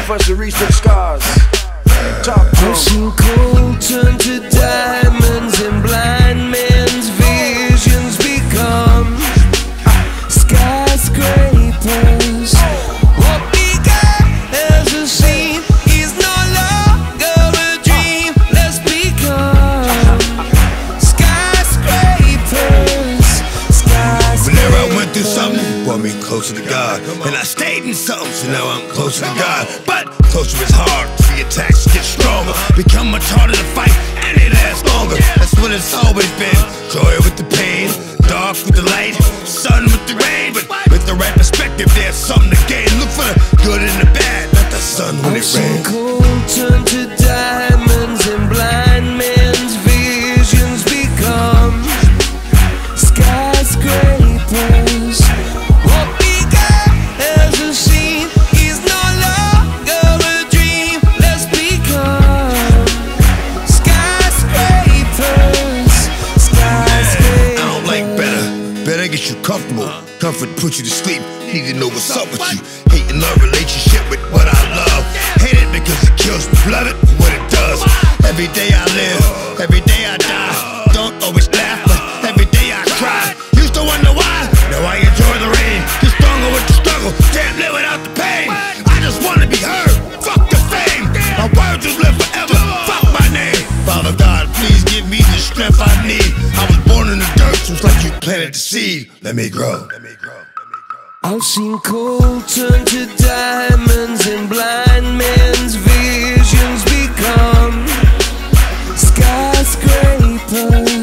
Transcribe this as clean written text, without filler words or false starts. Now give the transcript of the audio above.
for us to reach them scars. Talk to 'em. I've seen gold turn to diamonds and blind men's visions become skyscrapers. What began as a scene is no longer a dream. Let's become skyscrapers. Whenever I went through something, it brought me closer to God. And I stayed in something, so now I'm closer to God. But closer is hard, the attacks get stronger. Become much harder to fight, and it lasts longer. That's what it's always been. Joy with the pain, dark with the light, sun with the rain. But with the right perspective, there's something to gain. Look for the good and the bad, not the sun when it I've seen rains. gold turn to diamonds and blind men's visions become skyscrapers. What began as a scene is no longer a dream. Let's become skyscrapers. I don't like better. Better gets you comfortable. Comfort puts you to sleep. Need to know what's up with you. Hate in love relationship with what I love. Hate it because it kills me. Love it for what it does. Every day I live, every day I die. Don't always laugh, but every day I cry. Used to wonder why. Now I enjoy the rain. Get stronger with the struggle. Can't live without the pain. I just wanna be heard. Fuck the fame. My words will live forever. Fuck my name. Father God, please give me the strength I need. I was born in the dirt, so it's like you planted the seed. Let me grow. I've seen gold turn to diamonds and blind men's visions become skyscrapers.